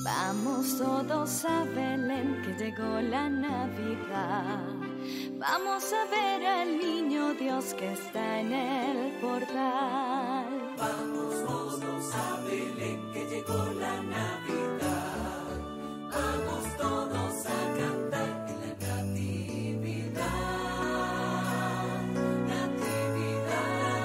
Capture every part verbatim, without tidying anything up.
Vamos todos a Belén, que llegó la Navidad. Vamos a ver al niño Dios que está en el portal. Vamos todos a Belén, que llegó la Navidad. Vamos todos a cantar en la Natividad. Natividad,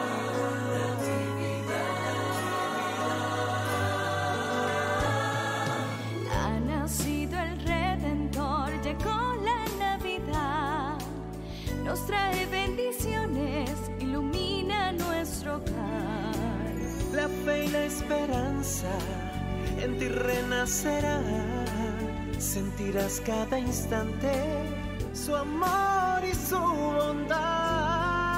Natividad. Ha nacido el Redentor, llegó la Navidad. Nos trae bendiciones, ilumina nuestro hogar. La fe y la esperanza en ti renacerá. Sentirás cada instante su amor y su bondad.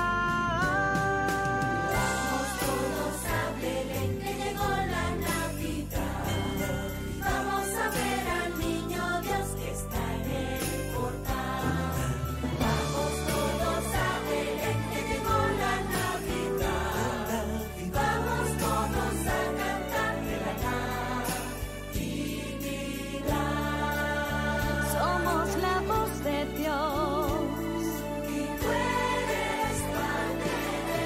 Vamos todos a Belén, que llegó la Navidad. Vamos a ver al niño Dios que está en el portal. Vamos todos a Belén, que llegó la Navidad. Vamos todos a cantar de la Natividad. Somos la voz de Dios. Y tú eres parte de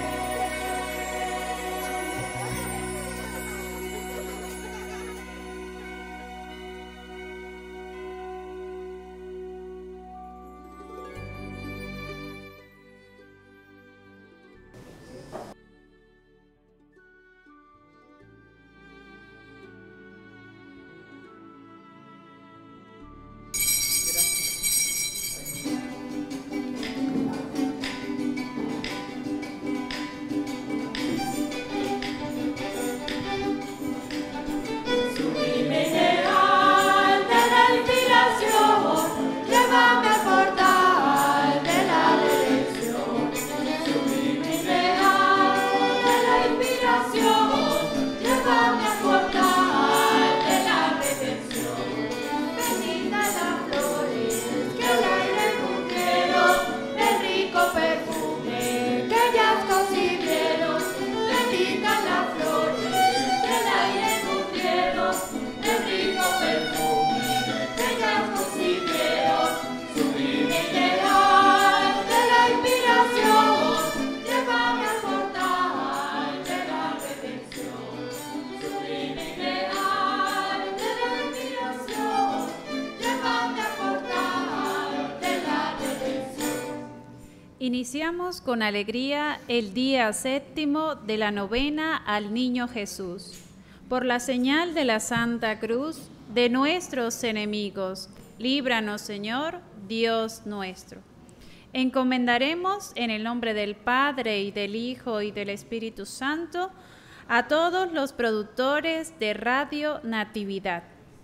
llévame al portal de la redención. Sublime y real de la inspiración, llévame al portal de la redención. Benditas las flores que el aire cumplieron, el rico perfume que ellas concibieron. Benditas las flores que el aire cumplieron, el rico perfume que ellas concibieron. Sublime y real de la inspiración, llévame al portal de la redención. Sublime y real de la inspiración, llévame al portal de la redención. Iniciamos con alegría el día séptimo de la novena al Niño Jesús. Por la señal de la Santa Cruz de nuestros enemigos, líbranos, Señor, Dios nuestro. Encomendaremos en el nombre del Padre, y del Hijo, y del Espíritu Santo, a todos los productores de Radio Natividad.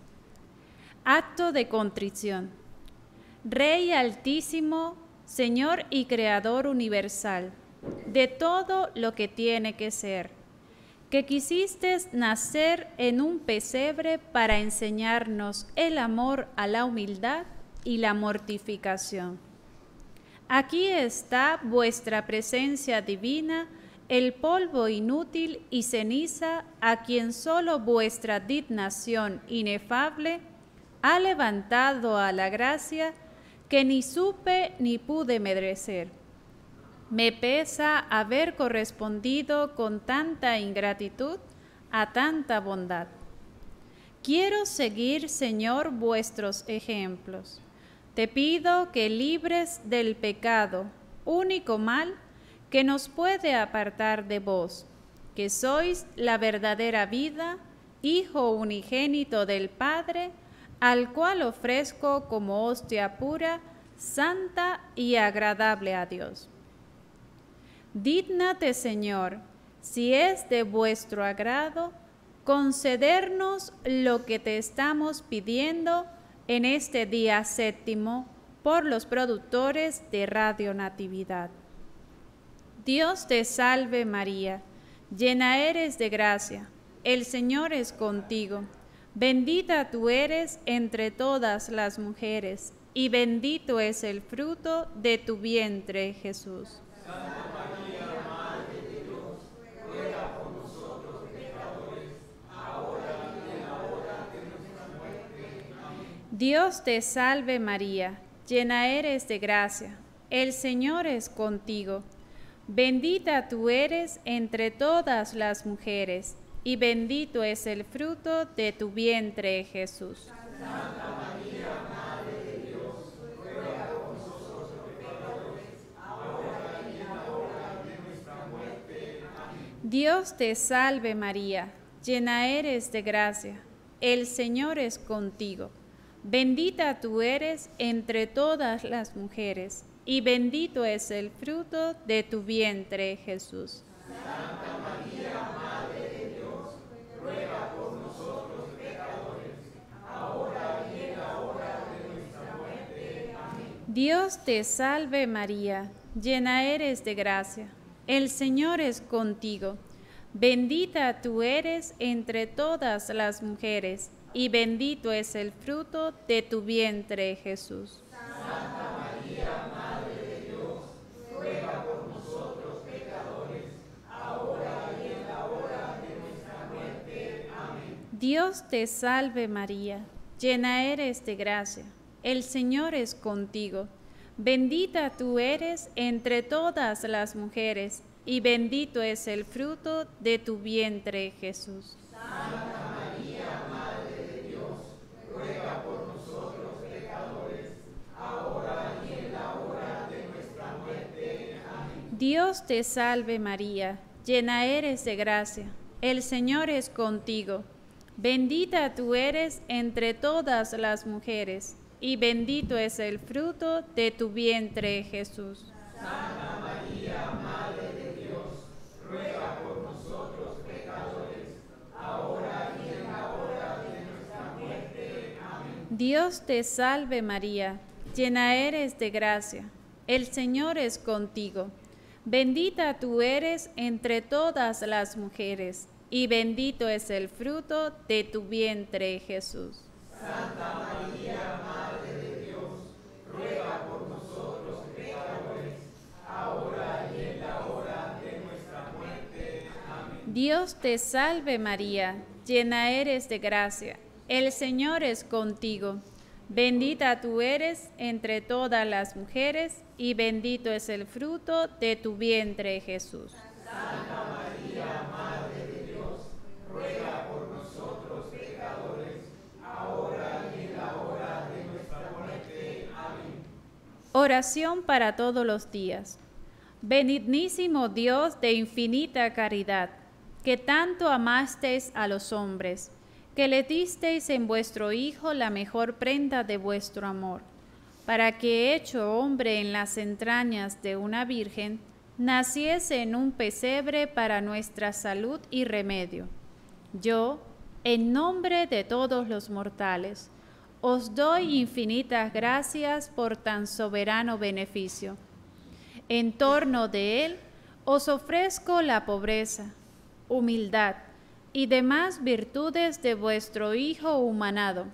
Acto de contrición. Rey altísimo, Señor y Creador universal, de todo lo que tiene que ser, que quisiste nacer en un pesebre para enseñarnos el amor a la humildad y la mortificación. Aquí está vuestra presencia divina, el polvo inútil y ceniza a quien solo vuestra dignación inefable ha levantado a la gracia que ni supe ni pude merecer. Me pesa haber correspondido con tanta ingratitud a tanta bondad. Quiero seguir, Señor, vuestros ejemplos. Te pido que libres del pecado, único mal que nos puede apartar de vos, que sois la verdadera vida, Hijo unigénito del Padre, al cual ofrezco como hostia pura, santa y agradable a Dios. Dígnate, Señor, si es de vuestro agrado, concedernos lo que te estamos pidiendo en este día séptimo por los productores de Radio Natividad. Dios te salve María, llena eres de gracia, el Señor es contigo. Bendita tú eres entre todas las mujeres, y bendito es el fruto de tu vientre, Jesús. Santa María, Madre de Dios, ruega por nosotros pecadores, ahora y en la hora de Dios te salve María, llena eres de gracia, el Señor es contigo. Bendita tú eres entre todas las mujeres, y bendito es el fruto de tu vientre, Jesús. Santa María, Madre de Dios, ruega por nosotros pecadores, ahora y en la hora de nuestra muerte. Amén. Dios te salve María, llena eres de gracia, el Señor es contigo. Bendita tú eres entre todas las mujeres, y bendito es el fruto de tu vientre, Jesús. Santa María, Madre de Dios, ruega por nosotros pecadores, ahora y en la hora de nuestra muerte. Amén. Dios te salve María, llena eres de gracia, el Señor es contigo. Bendita tú eres entre todas las mujeres, y bendito es el fruto de tu vientre, Jesús. Santa María, Madre de Dios, ruega por nosotros pecadores, ahora y en la hora de nuestra muerte. Amén. Dios te salve María, llena eres de gracia, el Señor es contigo. Bendita tú eres entre todas las mujeres, y bendito es el fruto de tu vientre, Jesús. Santa María, Madre de Dios, ruega por nosotros pecadores, ahora y en la hora de nuestra muerte. Amén. Dios te salve María, llena eres de gracia, el Señor es contigo. Bendita tú eres entre todas las mujeres, y bendito es el fruto de tu vientre, Jesús. Santa María, Madre de Dios, ruega por nosotros pecadores, ahora y en la hora de nuestra muerte. Amén. Dios te salve María, llena eres de gracia, el Señor es contigo. Bendita tú eres entre todas las mujeres, y bendito es el fruto de tu vientre, Jesús. Santa María, Madre de Dios, ruega por nosotros pecadores, ahora y en la hora de nuestra muerte. Amén. Dios te salve María, llena eres de gracia, el Señor es contigo. Bendita tú eres entre todas las mujeres, y bendito es el fruto de tu vientre, Jesús. Santa María, Madre de Dios, ruega por nosotros pecadores, ahora y en la hora de nuestra muerte. Amén. Oración para todos los días. Benignísimo Dios de infinita caridad, que tanto amasteis a los hombres, que le disteis en vuestro Hijo la mejor prenda de vuestro amor, para que, hecho hombre en las entrañas de una virgen, naciese en un pesebre para nuestra salud y remedio. Yo, en nombre de todos los mortales, os doy infinitas gracias por tan soberano beneficio. En torno de él os ofrezco la pobreza, humildad y demás virtudes de vuestro Hijo humanado,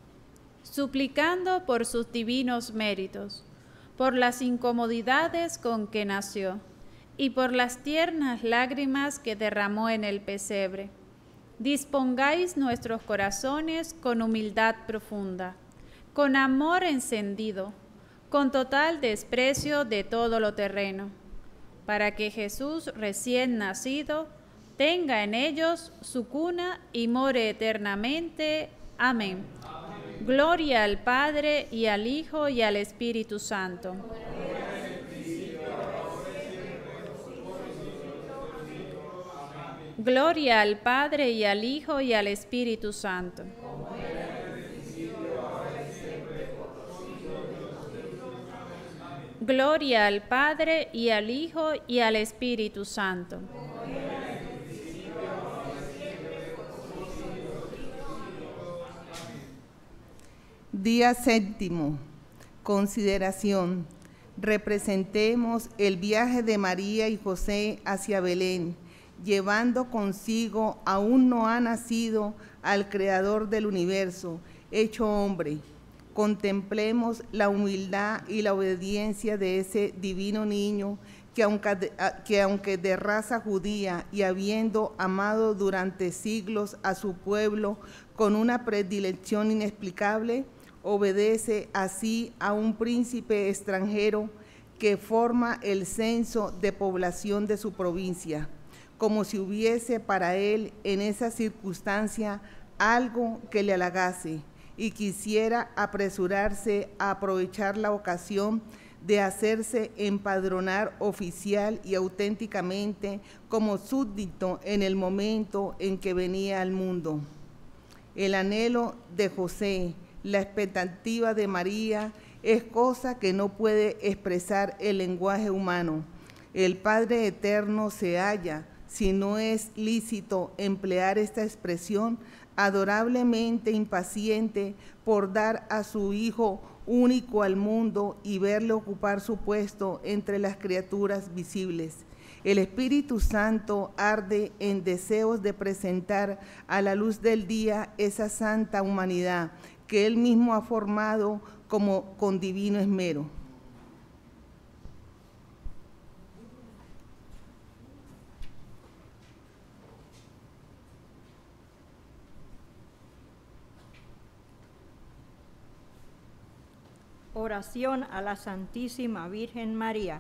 suplicando por sus divinos méritos, por las incomodidades con que nació y por las tiernas lágrimas que derramó en el pesebre. Dispongáis nuestros corazones con humildad profunda, con amor encendido, con total desprecio de todo lo terreno, para que Jesús recién nacido tenga en ellos su cuna y more eternamente. Amén. Amén. Gloria al Padre, y al Hijo, y al Espíritu Santo. Gloria al Padre, y al Hijo, y al Espíritu Santo. Gloria al Padre, y al Hijo, y al Espíritu Santo. Día séptimo. Consideración. Representemos el viaje de María y José hacia Belén, llevando consigo aún no ha nacido al Creador del universo, hecho hombre. Contemplemos la humildad y la obediencia de ese divino niño que aunque, de, que aunque de raza judía y habiendo amado durante siglos a su pueblo con una predilección inexplicable, obedece así a un príncipe extranjero que forma el censo de población de su provincia, como si hubiese para él en esa circunstancia algo que le halagase y quisiera apresurarse a aprovechar la ocasión de hacerse empadronar oficial y auténticamente como súbdito en el momento en que venía al mundo. El anhelo de José, la expectativa de María, es cosa que no puede expresar el lenguaje humano. El Padre Eterno se halla, si no es lícito emplear esta expresión, adorablemente impaciente por dar a su Hijo único al mundo y verle ocupar su puesto entre las criaturas visibles. El Espíritu Santo arde en deseos de presentar a la luz del día esa santa humanidad que Él mismo ha formado como con divino esmero. Oración a la Santísima Virgen María.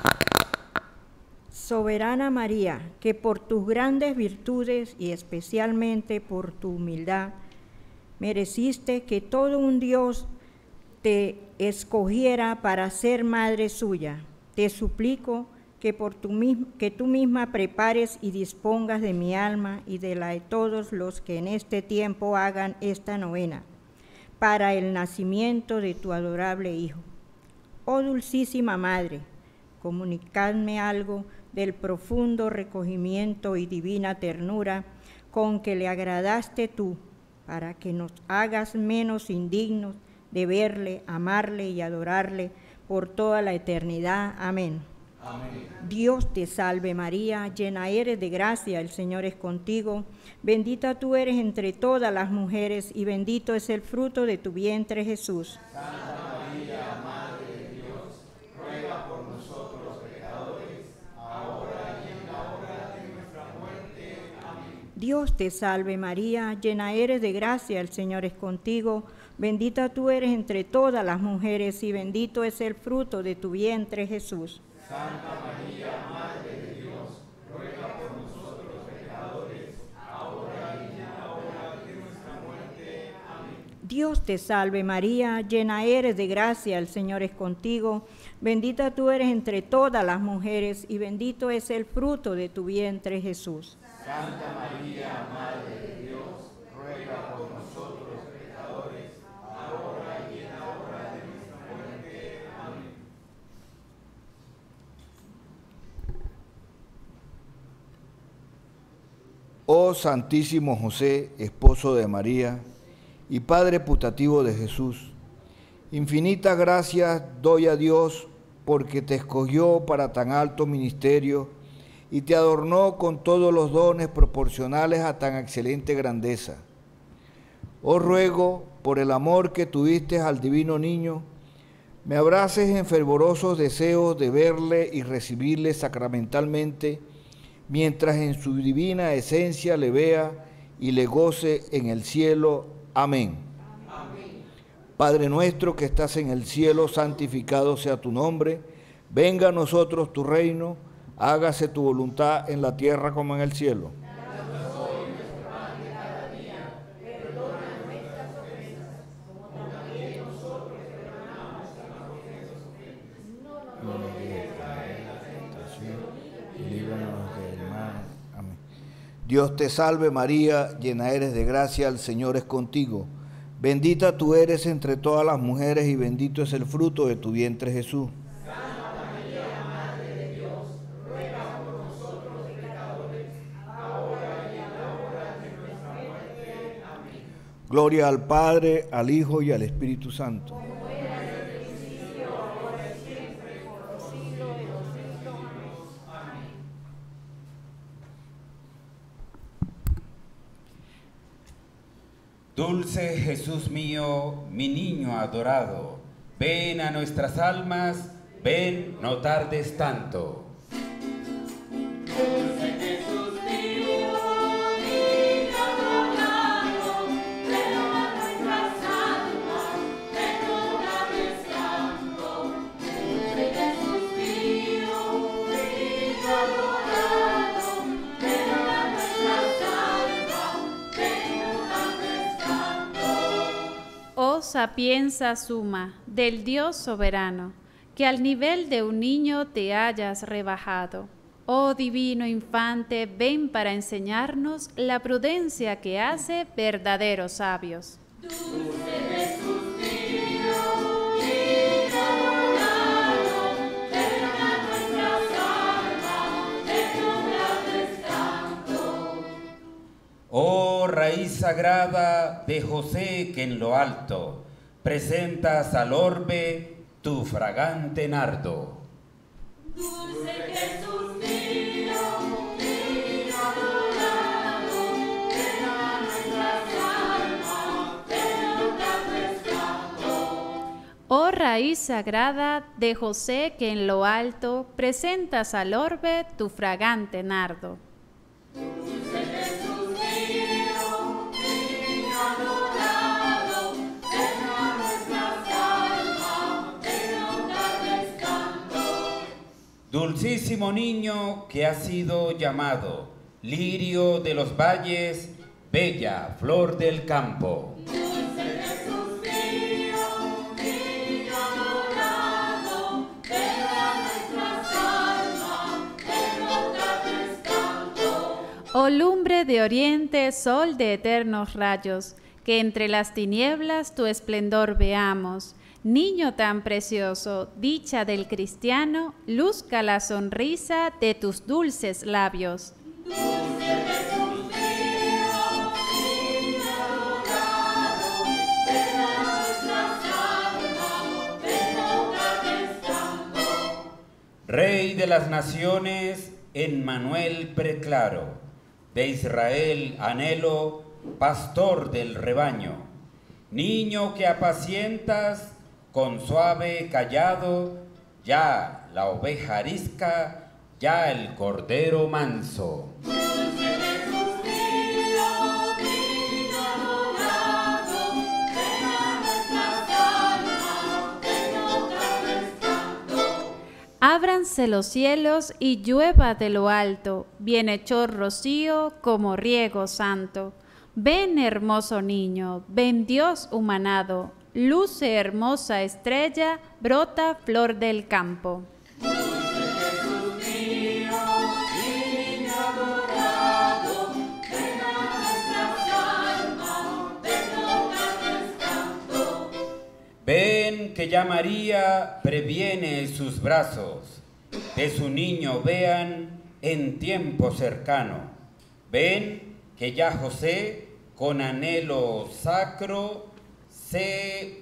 Soberana María, que por tus grandes virtudes y especialmente por tu humildad, mereciste que todo un Dios te escogiera para ser madre suya. Te suplico que, por tu, que tú misma prepares y dispongas de mi alma y de la de todos los que en este tiempo hagan esta novena, para el nacimiento de tu adorable Hijo. Oh dulcísima Madre, comunicadme algo del profundo recogimiento y divina ternura con que le agradaste tú, para que nos hagas menos indignos de verle, amarle y adorarle por toda la eternidad. Amén. Amén. Dios te salve María, llena eres de gracia, el Señor es contigo. Bendita tú eres entre todas las mujeres y bendito es el fruto de tu vientre, Jesús. Santa María, Madre de Dios, ruega por nosotros los pecadores, ahora y en la hora de nuestra muerte. Amén. Dios te salve María, llena eres de gracia, el Señor es contigo. Bendita tú eres entre todas las mujeres y bendito es el fruto de tu vientre, Jesús. Santa María, Madre de Dios, ruega por nosotros los pecadores, ahora y en la hora de nuestra muerte. Amén. Dios te salve María, llena eres de gracia, el Señor es contigo. Bendita tú eres entre todas las mujeres y bendito es el fruto de tu vientre, Jesús. Santa María, Madre de Dios, ruega por nosotros los pecadores, ahora y en la hora de nuestra muerte. Amén. Oh Santísimo José, esposo de María y Padre putativo de Jesús, infinitas gracias doy a Dios porque te escogió para tan alto ministerio y te adornó con todos los dones proporcionales a tan excelente grandeza. Os ruego, por el amor que tuviste al divino niño, me abraces en fervorosos deseos de verle y recibirle sacramentalmente, mientras en su divina esencia le vea y le goce en el cielo. Amén. Amén. Padre nuestro que estás en el cielo, santificado sea tu nombre. Venga a nosotros tu reino, hágase tu voluntad en la tierra como en el cielo. Danos hoy nuestro pan de cada día, perdona nuestras ofensas, como también nosotros perdonamos a los que nos ofenden. No nos dejes caer en la tentación Y líbranos del mal. Amén. Dios te salve María, llena eres de gracia, el Señor es contigo. Bendita tú eres entre todas las mujeres y bendito es el fruto de tu vientre, Jesús. Santa María, Madre de Dios, ruega por nosotros los pecadores, ahora y en la hora de nuestra muerte. Amén. Gloria al Padre, al Hijo y al Espíritu Santo. Dulce Jesús mío, mi niño adorado, ven a nuestras almas, ven, no tardes tanto. Dulce Jesús mío, niño adorado, ven a nuestras almas, sapienza suma del Dios soberano, que al nivel de un niño te hayas rebajado. Oh divino infante, ven para enseñarnos la prudencia que hace verdaderos sabios. Dulce Jesús mío, niño adorado, ven a nuestras almas, en un gran espanto. Oh raíz sagrada de José, que en lo alto presentas al orbe tu fragante nardo. Dulce Jesús mío, niño adorado, ven a nuestras almas, en un gran espanto. Oh raíz sagrada de José, que en lo alto presentas al orbe tu fragante nardo. Dulce Jesús mío, niño adorado, ven a nuestras almas, en un gran espanto. Dulcísimo niño que ha sido llamado lirio de los valles, bella flor del campo. Dulce Jesús mío, niño adorado, ven a nuestras almas, en un gran espanto. Oh lumbre de oriente, sol de eternos rayos, que entre las tinieblas tu esplendor veamos. Niño tan precioso, dicha del cristiano, luzca la sonrisa de tus dulces labios. Dulce Jesús mío, niño adorado, ven a nuestras almas, en un gran espanto. Rey de las naciones, Emmanuel preclaro, de Israel anhelo, pastor del rebaño. Niño que apacientas con suave callado, ya la oveja arisca, ya el cordero manso. Dulce Jesús mío, niño adorado, ven a nuestras almas, en un gran espanto. Ábranse los cielos y llueva de lo alto, bienhechor rocío como riego santo. Ven hermoso niño, ven Dios humanado, luce hermosa estrella, brota flor del campo. Dulce Jesús mío, niño adorado, ven a nuestras almas, en un gran espanto. Ven que ya María previene sus brazos, de su niño vean en tiempo cercano. Ven que ya José con anhelo sacro se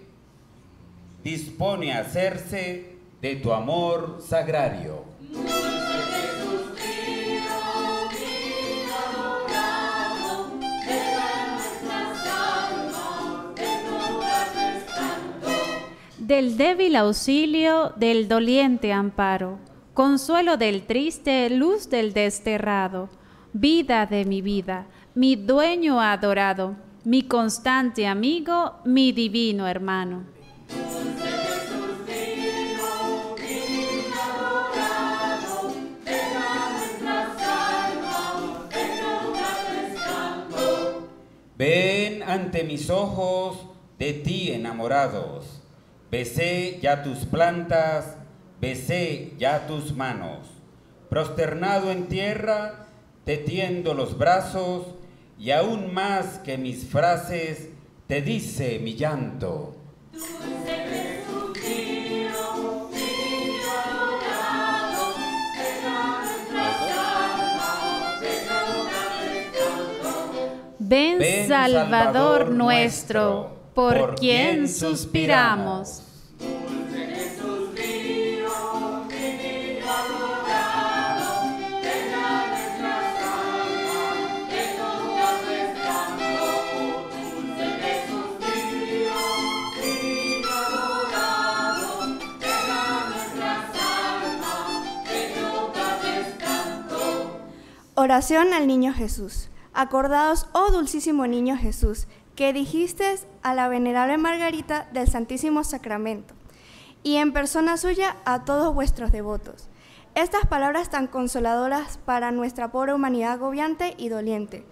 dispone a hacerse de tu amor sagrario. Dulce Jesús mío, niño adorado, ven a nuestras almas, en un gran espanto. Del débil auxilio, del doliente amparo, consuelo del triste, luz del desterrado, vida de mi vida, mi dueño adorado, mi constante amigo, mi divino hermano. Dulce Jesús mío, niño adorado, ven a nuestras almas, en un gran espanto. Ven ante mis ojos de ti enamorados, besé ya tus plantas, besé ya tus manos, prosternado en tierra, te tiendo los brazos, y aún más que mis frases, te dice mi llanto. Dulce Jesús mío, niño adorado, ven a nuestras almas, en un gran espanto. Ven, Ven, Salvador, Salvador nuestro, nuestro, por, por quien quien suspiramos. suspiramos. Dulce Jesús mío, niño adorado, ven a nuestras almas, en un gran espanto. Dulce Jesús mío, niño adorado, ven a nuestras almas, en un gran espanto. Oración al Niño Jesús. Acordaos, oh dulcísimo Niño Jesús, que dijiste a la venerable Margarita del Santísimo Sacramento, y en persona suya a todos vuestros devotos. Estas palabras tan consoladoras para nuestra pobre humanidad agobiante y doliente.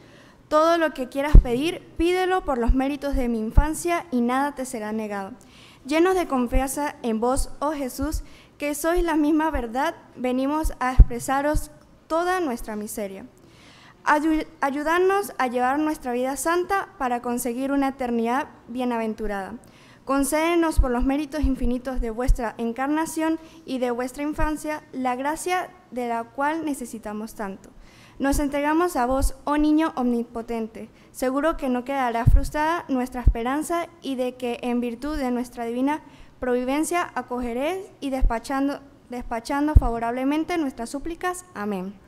Todo lo que quieras pedir, pídelo por los méritos de mi infancia y nada te será negado. Llenos de confianza en vos, oh Jesús, que sois la misma verdad, venimos a expresaros toda nuestra miseria. Ayu- ayudarnos a llevar nuestra vida santa para conseguir una eternidad bienaventurada. Concédenos por los méritos infinitos de vuestra encarnación y de vuestra infancia la gracia de la cual necesitamos tanto. Nos entregamos a vos, oh niño omnipotente, seguro que no quedará frustrada nuestra esperanza y de que en virtud de nuestra divina providencia acogeréis y despachando, despachando favorablemente nuestras súplicas. Amén.